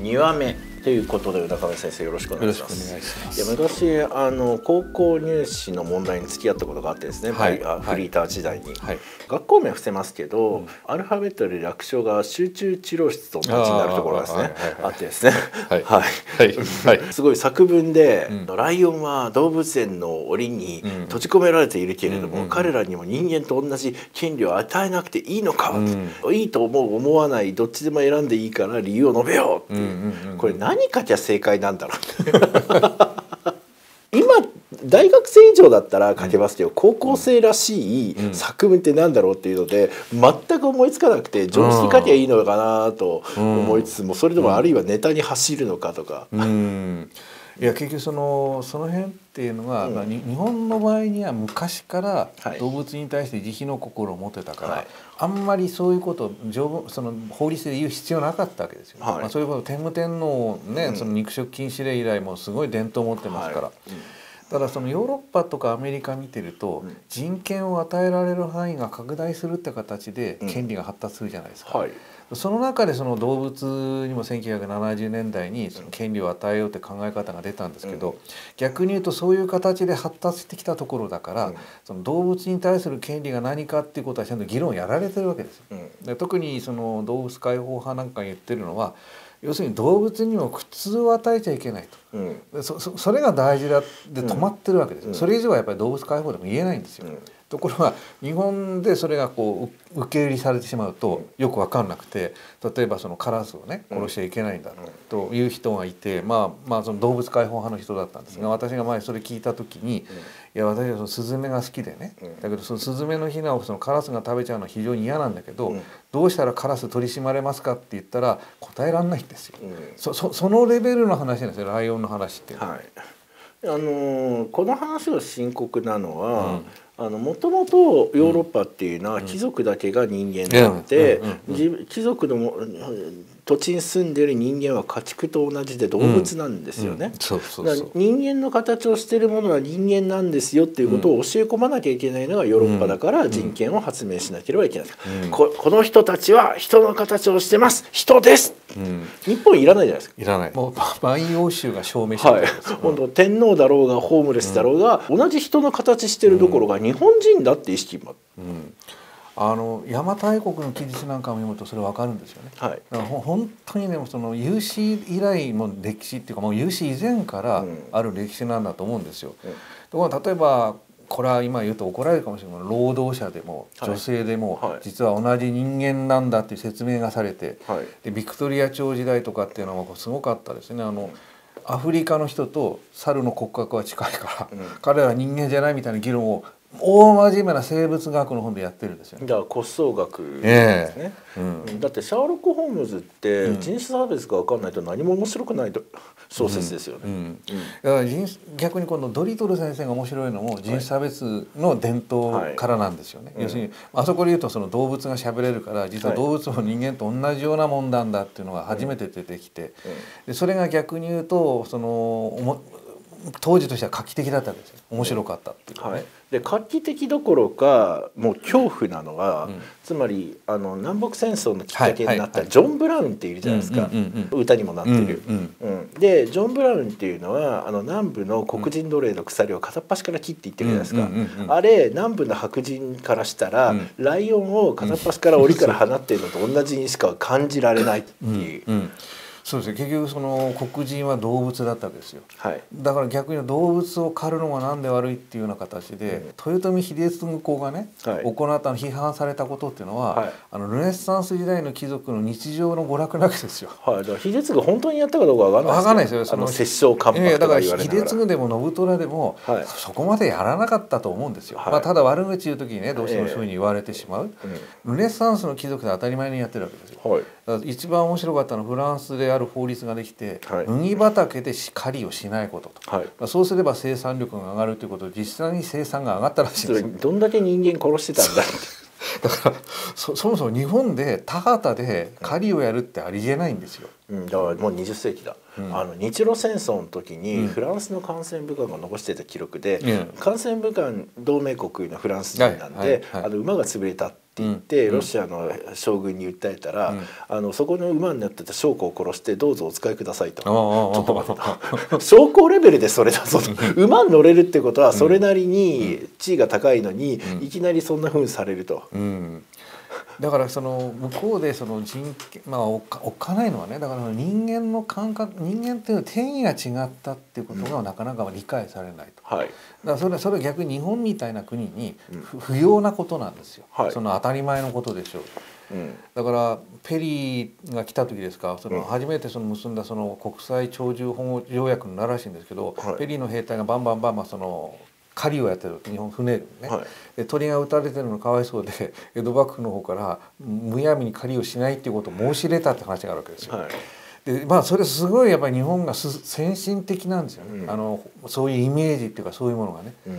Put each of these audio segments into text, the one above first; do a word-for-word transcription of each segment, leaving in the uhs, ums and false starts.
にわめということで、中上先生よろしくお願いします。 よろしくお願いします。 いや昔あの高校入試の問題に付き合ったことがあってですね、はい、フリーター時代に、はい、学校名は伏せますけど、うん、アルファベットで略称が集中治療室と同じになるところがですね あ, あってですね、はいはいすごい作文で、うん、ライオンは動物園の檻に閉じ込められているけれども、うん、彼らにも人間と同じ権利を与えなくていいのか、うん、いいと思う思わないどっちでも選んでいいから理由を述べようっていう、うんうん、これ何書きゃ正解なんだろう今大学生以上だったら書けますけど、うん、高校生らしい作文ってなんだろうっていうので全く思いつかなくて、常識書きゃいいのかなと思いつつも、それでもあるいはネタに走るのかとか、 うんうんいや結局そのその辺っていうのが、うんまあ、日本の場合には昔から動物に対して慈悲の心を持ってたから、はい、あんまりそういうことをその法律で言う必要なかったわけですよ、はいまあ、そういうこと天武天皇ね、うん、その肉食禁止令以来もすごい伝統を持ってますから、はいうん、ただそのヨーロッパとかアメリカ見てると、うん、人権を与えられる範囲が拡大するって形で権利が発達するじゃないですか、うんはいその中でその動物にもせんきゅうひゃくななじゅうねんだいにその権利を与えようって考え方が出たんですけど、うん、逆に言うとそういう形で発達してきたところだから、うん、その動物に対する権利が何かっていうことはちゃんと議論やられてるわけですよ、うん、で特にその動物解放派なんか言ってるのは要するに動物にも苦痛を与えちゃいけないと、うん、そ, そ, それが大事だで止まってるわけですよ、うん、それ以上はやっぱり動物解放でも言えないんですよ、うんところが日本でそれがこう受け売りされてしまうとよく分かんなくて、例えばそのカラスをね殺しちゃいけないんだという人がいて、まあまあその動物解放派の人だったんですが、私が前それ聞いた時に、いや私はそのスズメが好きでね、だけどそのスズメのヒナをそのカラスが食べちゃうのは非常に嫌なんだけど、どうしたらカラス取り締まれますかって言ったら答えられないんですよ。そ, そ, そのレベルの話なんですよ、ライオンの話っていうのは。はいあのー、この話が深刻なのは、うん、もともとヨーロッパっていうのは貴族だけが人間であって、貴族のも土地に住んでいる人間は家畜と同じで動物なんですよね。人間の形をしているものは人間なんですよっていうことを教え込まなきゃいけないのがヨーロッパだから、人権を発明しなければいけない、うん、こ, この人たちは人の形をしてます人です、うん、日本いらないじゃないですか。 いらない。もう万葉集が証明してるんです、 はい、本当天皇だろうがホームレスだろうが、うん、同じ人の形してるどころが日本人だって意識も、 うんあの邪馬台国の記述なんかを読むとそれ分かるんですよね。はい、だから本当にねその有史以来の歴史っていうかもう有史以前からある歴史なんだと思うんですよ。うん、ところが例えばこれは今言うと怒られるかもしれないけど労働者でも女性でも実は同じ人間なんだっていう説明がされて、はい、でビクトリア朝時代とかっていうのはすごかったですね。あのアフリカの人と猿の骨格は近いから、うん、彼らは人間じゃないみたいな議論を大真面目な生物学の本でやってるんですよね。 だから骨相学ですね、えーうん、だってシャーロック・ホームズって人種差別が分かんないと何も面白くない小説ですよね、うんうんうん、 だから人逆にこのドリトル先生が面白いのも人種差別の伝統からなんですよね、はいはい、要するにあそこで言うとその動物が喋れるから実は動物も人間と同じようなもんなんだっていうのが初めて出てきて、でそれが逆に言うとその当時としては画期的だったわけですよ。面白かったっていうかね、はい、 で画期的どころかもう恐怖なのは、うん、つまりあの南北戦争のきっかけになったジョン・ブラウンっているじゃないですか、歌にもなってる、うんうんうん、でジョン・ブラウンっていうのはあの南部の黒人奴隷の鎖を片っ端から切っていってるじゃないですか、うんうんうんうん、あれ南部の白人からしたら、うん、ライオンを片っ端から檻から放っているのと同じにしか感じられないっていう、うんうんそうですね、結局その黒人は動物だったわけですよ、はい、だから逆に動物を狩るのがなんで悪いっていうような形で、うん、豊臣秀次公がね、はい、行ったの批判されたことっていうのは、はい、あのルネッサンス時代の貴族の日常の娯楽なわけですよ。 はい、だから秀次本当にやったかどうかわかんないですよ。 わかんないですよ。その殺生関白とか言われながら。 だから秀次でも信虎でも、はい、そこまでやらなかったと思うんですよ。はい、まあ、ただ悪口言う時にねどうしてもそういうふうに言われてしまう、えーうん、ルネッサンスの貴族で当たり前にやってるわけですよ。はい、だから一番面白かったのはフランスである法律ができて、はい、麦畑で狩りをしないことと、はい、そうすれば生産力が上がるということで実際に生産が上がったらしいんですよ。 どんだけ人間殺してたんだだから そ, そもそも日本で田畑で狩りをやるってありえないんですよ、 うん、だからもうにじゅっ世紀だ、うん、あの日露戦争の時にフランスの艦船武官が残してた記録で、うん、艦船武官同盟国のフランス人なんで、はいはいはい、あの馬が潰れたってって言って、うん、ロシアの将軍に訴えたら、うん、あのそこの馬に乗ってた将校を殺してどうぞお使いくださいと。ちょっと待ってと将校レベルでそれだぞと馬に乗れるってことはそれなりに地位が高いのに、うん、いきなりそんなふうにされると。うん、 だからその向こうでその人権、まあおっか、おっかないのはね、だから人間の感覚、人間っていうのは定義が違ったっていうことがなかなか理解されないと、うん、はい、だからそれそれは逆に日本みたいな国に不要なことなんですよ、はい、その当たり前のことでしょう。うん、だからペリーが来た時ですか、その初めてその結んだその国際鳥獣保護条約のならしいんですけど、はい、ペリーの兵隊がバンバンバンバンその狩りをやってる日本船ね、はい、で鳥が撃たれてるのかわいそうで江戸幕府の方からむやみに狩りをしないっていうことを申し入れたって話があるわけですよ。はい、でまあそれすごいやっぱり日本が先進的なんですよね、うん、あのそういうイメージっていうかそういうものがね。うん、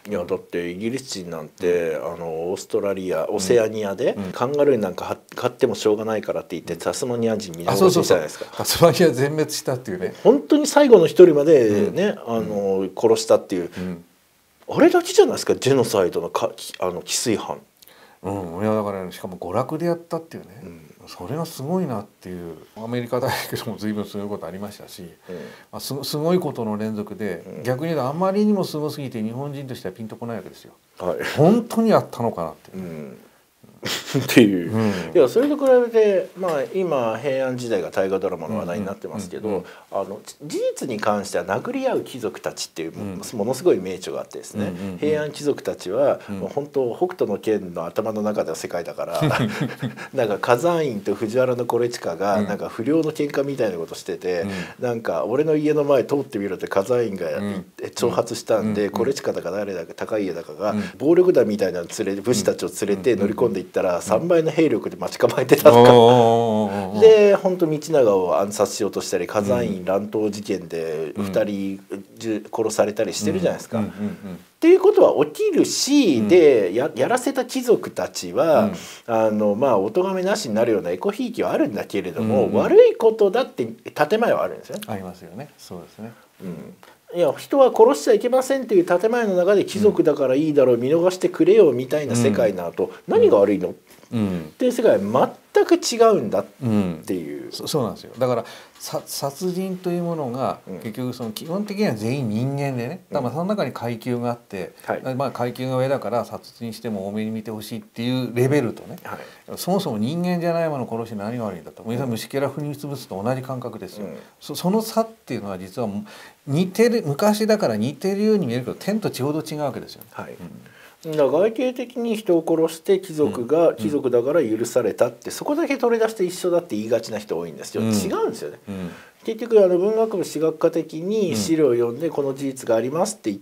いやだってイギリス人なんて、うん、あのオーストラリアオセアニアで、うん、カンガルーなんか買ってもしょうがないからって言ってタスマニア人皆殺しじゃないですか。 タスマニア全滅したっていうね、 本当に最後の一人までね、うん、あの殺したっていう、うん、あれだけじゃないですか、ジェノサイドのかあの既遂犯。 うん、いやだから、ね、しかも娯楽でやったっていうね、うん、それがすごいなっていう。アメリカだけども随分すごいことありましたし、うん、まあ、す, すごいことの連続で、うん、逆に言うとあまりにもすごすぎて日本人としてはピンとこないわけですよ。はい、本当にあったのかなっていう。うん、 っていう、うん、いやそれと比べて、まあ、今平安時代が大河ドラマの話題になってますけど、うんうん、あの事実に関しては殴り合う貴族たちっていう、うん、ものすごい名著があってですね、うんうんうん、平安貴族たちは、うん、もう本当北斗の拳の頭の中では世界だからなんか火山院と藤原惟親がなんか不良の喧嘩みたいなことしてて、うん、なんか俺の家の前通ってみろって火山院が、うん、挑発したんで、うん、惟親だか誰だか高家だかが、うん、暴力団みたいなの連れて武士たちを連れて乗り込んでいってたらさんばいの兵力で待ち構えてたとかで本当道長を暗殺しようとしたり火山院乱闘事件でふたり殺されたりしてるじゃないですか。っていうことは起きるし、うん、で や, やらせた貴族たちは、うん、あのまあお咎めなしになるようなエコひいきはあるんだけれども、うんうん、悪いことだって建前はあるんですよね。 ありますよね。そうですね。 うん、いや人は殺しちゃいけませんっていう建前の中で貴族だからいいだろう、見逃してくれよみたいな世界なのと、何が悪いの、うん、っていう世界は全く違うんだっていう、うん、 そ, そうなんですよ。だから殺人というものが結局その基本的には全員人間でね、だからその中に階級があって、うん、まあ階級が上だから殺人しても多めに見てほしいっていうレベルとね、はい、そもそも人間じゃないものを殺して何が悪いんだと、うん、虫けら踏み潰すと同じ感覚ですよ、うん、そ, その差っていうのは実は似てる、昔だから似てるように見えるけど天と地ほど違うわけですよね。はい、うんだから外形的に人を殺して貴族が、うん、貴族だから許されたって、そこだけ取り出して一緒だって言いがちな人多いんですよ、うん、違うんですよね、うん、結局あの文学部史学科的に資料を読んでこの事実がありますって言って、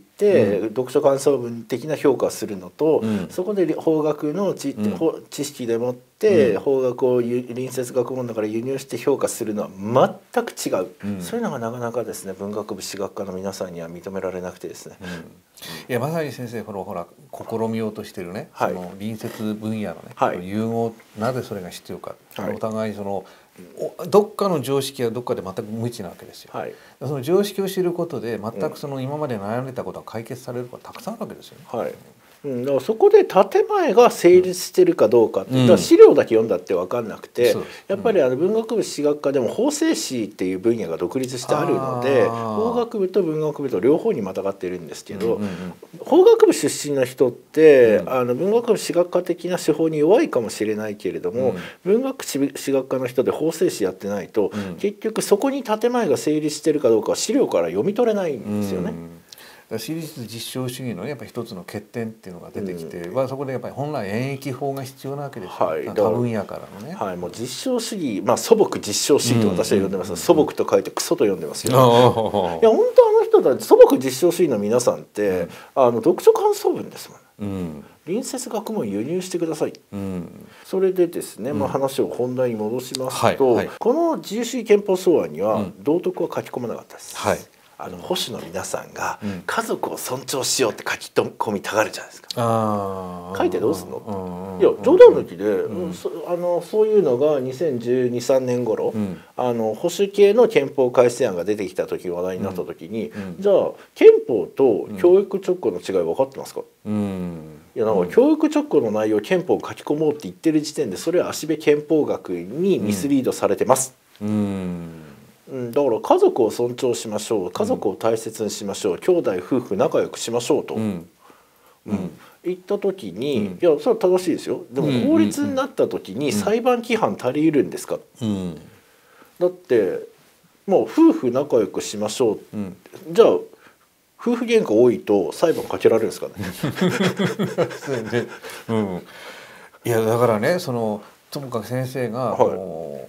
うん、読書感想文的な評価をするのと、うん、そこで法学の 知,、うん、知識でもって、うん、法学を隣接学問だから輸入して評価するのは全く違う、うん、そういうのがなかなかですね文学部史学科の皆さんには認められなくてですね、うん、いやまさに先生ほらほら試みようとしてるね、はい、その隣接分野のね、はい、融合、なぜそれが必要か、はい、お互いそのどっかの常識はどっかで全く無知なわけですよ、はい、その常識を知ることで全くその今まで悩んでたことが解決されることがたくさんあるわけですよね、はい、 うん、だからそこで建前が成立してるかどうかって、うん、だから資料だけ読んだって分かんなくて、うん、やっぱりあの文学部史学科でも法制史っていう分野が独立してあるので法学部と文学部と両方にまたがってるんですけど、うんうんうん、法学部出身の人って、うん、あの文学部史学科的な手法に弱いかもしれないけれども、うん、文学史学科の人で法制史やってないと、うん、結局そこに建前が成立してるかどうかは資料から読み取れないんですよね。うん私立実証主義の、ね、やっぱり一つの欠点っていうのが出てきて、うんまあ、そこでやっぱり本来演疫法が必要なわけですよ、はい、他分野からのね、 はい、もう実証主義、まあ、素朴実証主義と私は呼んでます、うん、素朴と書いてクソと呼んでますけど、うん、いや本当あの人たち素朴実証主義の皆さんって、うん、あの読書感想文ですもん、うん、隣接学問輸入してください、うん、それでですね、まあ、話を本題に戻しますと、うんはいはい、この自由主義憲法草案には道徳は書き込まなかったです、はいあの保守の皆さんが家族を尊重しようって書き込みたがるじゃないですか、うん、書いてどうすんの、うん、いや冗談抜きで、うん、そ, あのそういうのがにせんじゅうに、さんねん頃、うん、あの保守系の憲法改正案が出てきた時話題になった時に、うん、じゃあ憲法と教育直後の違い分かってますか、うんいやなんか教育直後の内容憲法を書き込もうって言ってる時点でそれは芦部憲法学にミスリードされてます。うん、うん、だから家族を尊重しましょう、家族を大切にしましょう、兄弟夫婦仲良くしましょうと、うんうん、言った時に、うん、いやそれは正しいですよ。でも法律になった時に裁判規範足りるんですか、うん、だってもう夫婦仲良くしましょう、うん、じゃあ夫婦喧嘩多いと裁判かけられるんですかね。 うん、いやだからねそのともかく先生が、はい、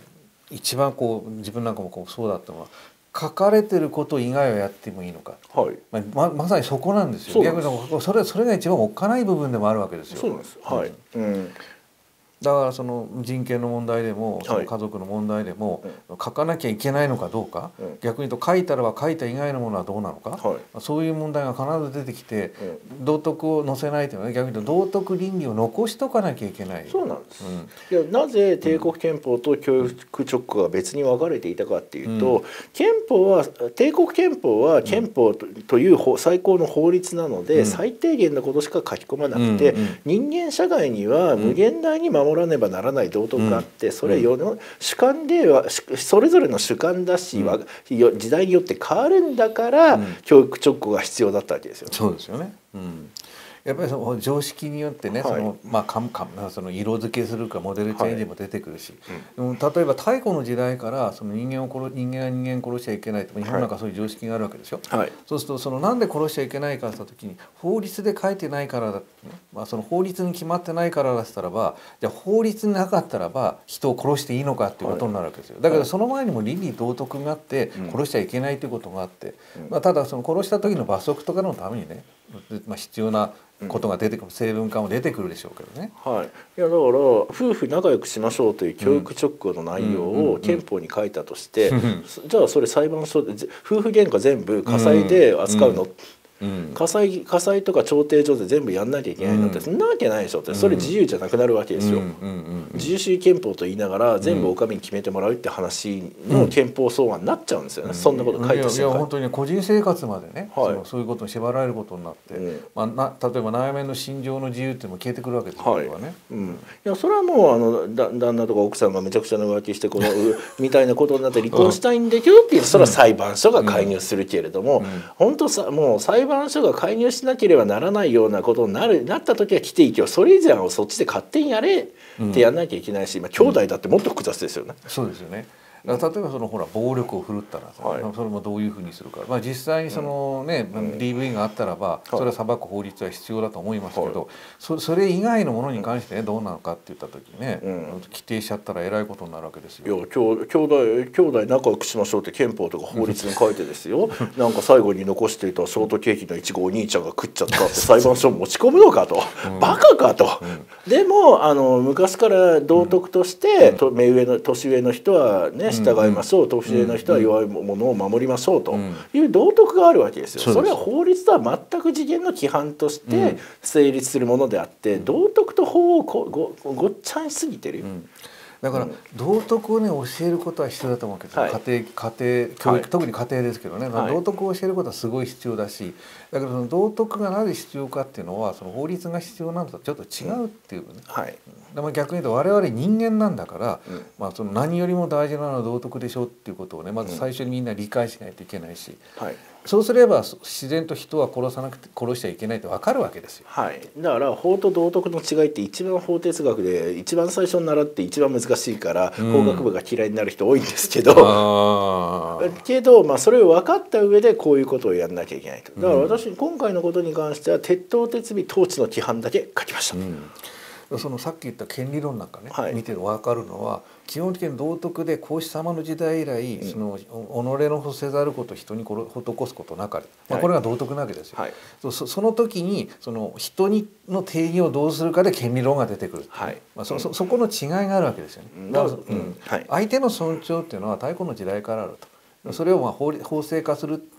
一番こう自分なんかもこうそうだったのは書かれてること以外はやってもいいのか、はい、ま, まさにそこなんですよ。逆にそれそれが一番おっかない部分でもあるわけですよ。 そうなんです、はい、うん、 だからその人権の問題でもその家族の問題でも書かなきゃいけないのかどうか、うん、逆に言うと書いたらは書いた以外のものはどうなのか、はい、そういう問題が必ず出てきて、うん、道徳を載せないというのは逆に言うと道徳倫理を残しとかなきゃいけない。 そうなんです、うん、いやなぜ帝国憲法と教育直後が別に分かれていたかっていうと、うん、憲法は帝国憲法は憲法という最高の法律なので、うん、最低限のことしか書き込まなくて、うんうん、人間社会には無限大に守らねばならない道徳があって、うん、それよの主観ではそれぞれの主観だし、うん、時代によって変わるんだから、うん、教育直後が必要だったわけですよ。 そうですよね、うん、やっぱりその常識によってね、はい、そのまあかかその色付けするかモデルチェンジも出てくるし、はい、うん、例えば太古の時代からその人間を殺人間が人間を殺しちゃいけないと日本なんかそういう常識があるわけでしょ、はい、そうするとそのなんで殺しちゃいけないかって言った時に法律で書いてないからだって、ね、まあ、その法律に決まってないからだったらばじゃあ法律になかったらば人を殺していいのかっていうことになるわけですよ。だけどその前にも倫理道徳があって殺しちゃいけないということがあって、うん、まあ、ただその殺した時の罰則とかのためにね、まあ、必要なことが出てくる、成分化も出てくるでしょうけどね。 はい、いやだから夫婦仲良くしましょうという教育直後の内容を憲法に書いたとして、うんうんうん、じゃあそれ裁判所で夫婦喧嘩全部家裁で扱うの、うんうんうん、火災、火災とか調停所で全部やんなきゃいけないのって、うん、そんなわけないでしょって、それ自由じゃなくなるわけですよ。自由主義憲法と言いながら全部お上に決めてもらうって話の憲法草案になっちゃうんですよね、うん、そんなこと書いてしまう。 いや本当に、ね、個人生活までね、はい、そのそういうことに縛られることになって、うん、まあ、な例えば内面の心情の自由っていうのも消えてくるわけですよ、はい、ね、うん、いやそれはもうあのだ旦那とか奥さんがめちゃくちゃな浮気してこのみたいなことになって離婚したいんだけどっていう、それは裁判所が介入するけれども、うんうん、本当さもう裁判所が介入しなければならないようなことになるなった時は来ていいけど、それ以前はそっちで勝手にやれってやんなきゃいけないし、まあ、兄弟だってもっと複雑ですよね。 うん、そうですよね。例えばそのほら暴力を振るったらさ、はい、それもどういうふうにするか、まあ、実際にその、ね、うん、ディーブイ があったらばそれは裁く法律は必要だと思いますけど、はい、そ, それ以外のものに関して、ね、どうなのかって言った時にね、うん、規定しちゃったらえらいことになるわけですよ。 いや兄弟兄弟仲良くしましょうって憲法とか法律に書いてですよなんか最後に残していたショートケーキのいちごお兄ちゃんが食っちゃったって裁判所に持ち込むのかと、うん、バカかと、うん、でもあの昔から道徳として、うん、目上の年上の人はね従いましょう、うん、年上の人は弱いものを守りましょうという道徳があるわけですよ。それは法律とは全く次元の規範として成立するものであって、道徳と法をこ ご, ごっちゃにしすぎてるよ、うん、 だから道徳をね教えることは必要だと思うけど、はい、家庭家庭教育、はい、特に家庭ですけどね、はい、道徳を教えることはすごい必要だし、だけどその道徳がなぜ必要かっていうのはその法律が必要なのとちょっと違うっていうね、うん、はい、でも逆に言うと我々人間なんだから、うん、まあ、その何よりも大事なのは道徳でしょっていうことをねまず最初にみんな理解しないといけないし、うん、はい、そうすれば自然と人は殺さなくて殺しちゃいけないって分かるわけですよ。 はい、だから法と道徳の違いって一番法哲学で一番最初に習って一番難しいから、うん、法学部が嫌いになる人多いんですけど、あけど、まあ、それを分かった上でこういうことをやんなきゃいけないと。だから私、うん、今回のことに関しては鉄頭鉄尾統治の規範だけ書きました。 うん、そのさっき言った権利論なんかね、はい、見て分かるのは基本的に道徳で孔子様の時代以来、うん、その己の欲せざること人に施すことなかれ、まあ、これが道徳なわけですよ。はい、そ, その時にその人にの定義をどうするかで権利論が出てくる、はい、まあ、そ, そ, そこの違いがあるわけですよね。だから、うん、はい、相手の尊重っていうのは太古の時代からあると。それをまあ 法, 法制化するっ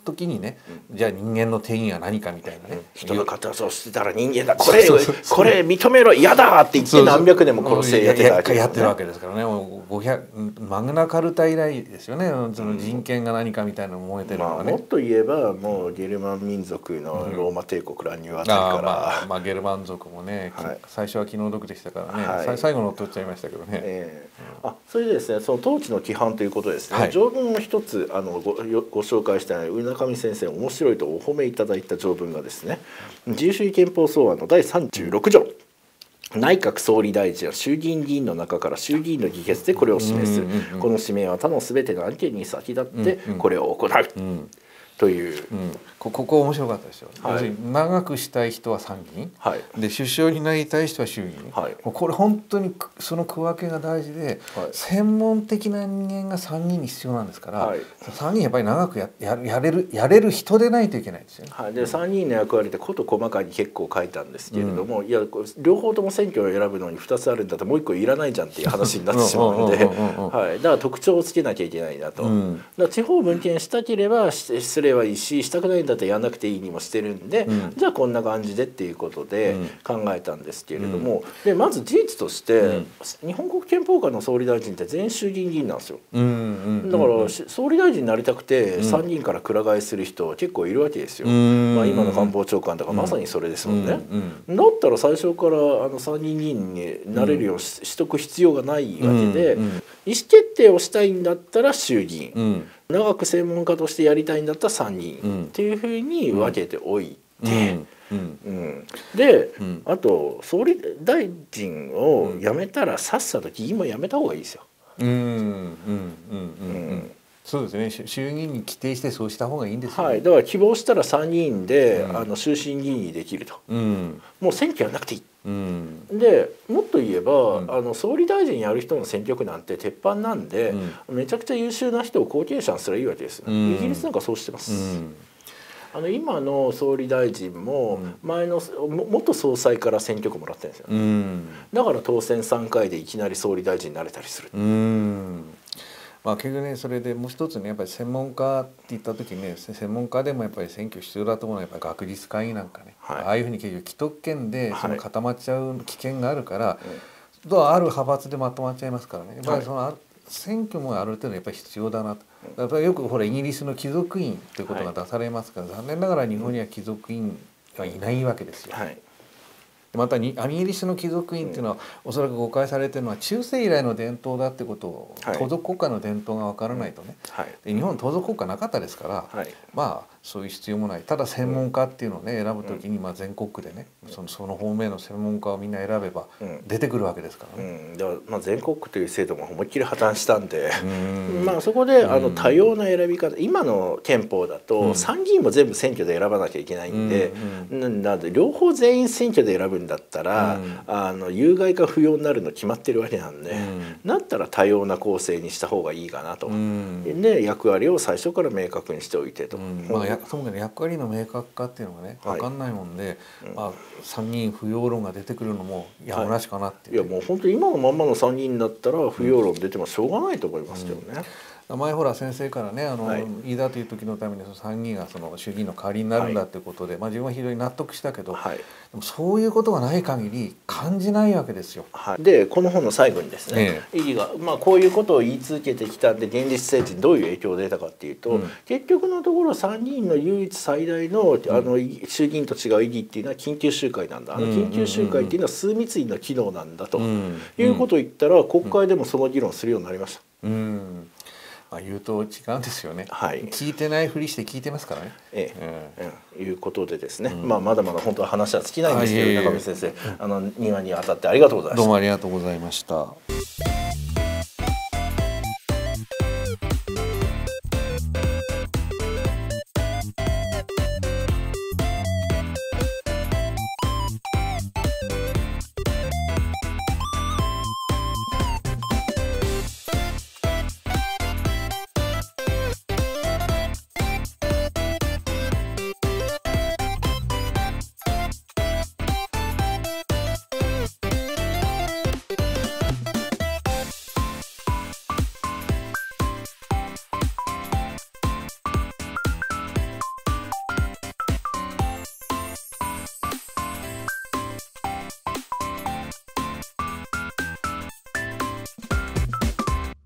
時にね、うん、じゃあ人間の定義は何かみたいなね、うん、 人の形をしてたら人間だ、これこれ認めろ嫌だって言って何百年も殺してやってたわけです、ね、 やってるわけですからね。もうごひゃくマグナカルタ以来ですよね、その人権が何かみたいなの燃えてるのがね、 まあ、もっと言えばもうゲルマン民族のローマ帝国乱入あたりから、うん、あまあ、まあゲルマン族もね、はい、最初は気の毒でしたからね、はい、最後の取っちゃいましたけどね、えーうん、あそれでですね、その統治の規範ということですね、はい、条文を一つあの ご, ご紹介したい宇中上先生面白いとお褒めいただいた条文がですね、自由主義憲法草案のだいさんじゅうろくじょう、内閣総理大臣は衆議院議員の中から衆議院の議決でこれを示す、この指名は他のすべての案件に先立ってこれを行う、うんうんという、 うん、こ, ここ面白かったですよ、はい、要するに長くしたい人は参議院、はい、で首相になりたい人は衆議院、はい、これ本当にその区分けが大事で、はい、専門的な人間が参議院に必要なんですから、はい、参議院やっぱり長く や, や, や, れるやれる人でないといけないですよね、 はい、で参議院の役割ってこと細かに結構書いたんですけれども、うん、いや両方とも選挙を選ぶのにふたつあるんだったらもういっこいらないじゃんっていう話になってしまうので、だから特徴をつけなきゃいけないなと、うん、だから地方分権したければすればいいし、したくないんだったらやんなくていいにもしてるんで、うん、じゃあこんな感じでっていうことで考えたんですけれども、うん、でまず事実として、うん、日本国憲法下の総理大臣って全員衆議院議員なんですよ、うんうんうん、だから総理大臣になりたくて参議院からくら替えする人結構いるわけですよ、うん、まあ、今の官房長官とかまさにそれですもんね、うんうん、だったら最初からあの参議院議員になれるようにしとく必要がないわけで、うんうん、意思決定をしたいんだったら衆議院、うん、長く専門家としてやりたいんだったら参議院、うん、っていうふうに分けておいて、うんうん、で、うん、あと総理大臣を辞めたらさっさと議員も辞めた方がいいですよ。うんうんうんうんそうですね、衆議院に規定してそうした方がいいんですよね、 はい、だから希望したら参議院で、うん、あの終身議員にできると、うん、もう選挙やらなくていい、うん、でもっと言えば、うん、あの総理大臣やる人の選挙区なんて鉄板なんで、うん、めちゃくちゃ優秀な人を後継者にすらいいわけです、うん、イギリスなんかそうしてます、うん、あの今の総理大臣も前の元総裁から選挙区もらってるんですよ、うん、だから当選さんかいでいきなり総理大臣になれたりする、うん、 まあ、結局ね、それでもう一つね、やっぱり専門家って言った時にね、専門家でもやっぱり選挙必要だと思うのはやっぱり学術会議なんかね、はい、ああいうふうに結局既得権でその固まっちゃう危険があるから、はい、とある派閥でまとまっちゃいますからね、やっぱりその、はい、選挙もある程度やっぱり必要だなと。やっぱりよくほらイギリスの貴族院ということが出されますから、はい、残念ながら日本には貴族院はいないわけですよ。はい、またにイギリスの貴族院っていうのは、うん、おそらく誤解されてるのは中世以来の伝統だってことを、はい、盗賊国家の伝統が分からないとね、はい、で日本盗賊国家なかったですから、はい、まあそういう必要もない。ただ専門家っていうのをね選ぶときに、まあ全国区でねそのその方面の専門家をみんな選べば出てくるわけですからね、 うんうん、だからまあ全国区という制度も思いっきり破綻したんで、んまあそこであの多様な選び方、今の憲法だと参議院も全部選挙で選ばなきゃいけないんで、なんで両方全員選挙で選ぶんだったら、うん、あの有害か不要になるの決まってるわけなんで、うん、だったら多様な構成にした方がいいかなと、うん、で役割を最初から明確にしておいてと、うん、 まあそもそも役割の明確化っていうのがね分かんないもんで、はいまあ、参議院不要論が出てくるのもやむなしかなっていう、 はい、いやもう本当に今のまんまの参議院だったら不要論出てもしょうがないと思いますけどね、うん前ほら先生からねあの、はい、いざという時のためにその参議院がその衆議院の代わりになるんだっていうことで、はいまあ、自分は非常に納得したけど、はい、でもそういうことがない限り感じないわけですよ。 はい、でこの本の最後にですね、ええ、意義が、まあ、こういうことを言い続けてきたんで現実政治にどういう影響が出たかっていうと、うん、結局のところ参議院の唯一最大 の, あの衆議院と違う意義っていうのは緊急集会なんだ、あの緊急集会っていうのは枢密院の機能なんだと、うん、いうことを言ったら国会でもその議論するようになりました。うんうんまあ、言うと違うんですよね、はい、聞いてないふりして聞いてますからね。ええうん、いうことでですね、うんまあ、まだまだ本当は話は尽きないんですけど、中道先生、あの庭に当たってありがとうございました。 どうもありがとうございました。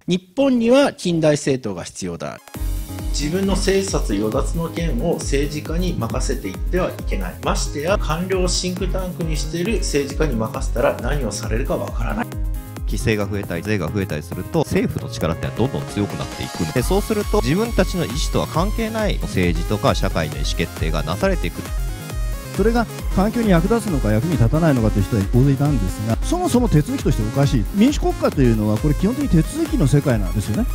日本には近代政党が必要だ。 自分の生殺与奪の権を政治家に任せていってはいけない。ましてや官僚をシンクタンクにしている政治家に任せたら何をされるかわからない。 規制が増えたり税が増えたりすると政府の力ってのはどんどん強くなっていく。でそうすると自分たちの意思とは関係ない政治とか社会の意思決定がなされていく。 それが環境に役立つのか役に立たないのかという人は大勢いたんですが、そもそも手続きとしておかしい。民主国家というのはこれ基本的に手続きの世界なんですよね。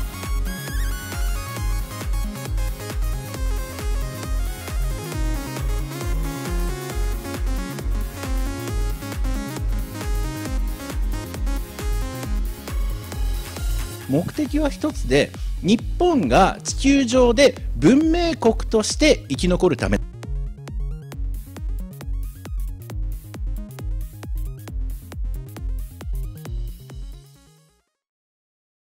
目的は一つで、日本が地球上で文明国として生き残るため。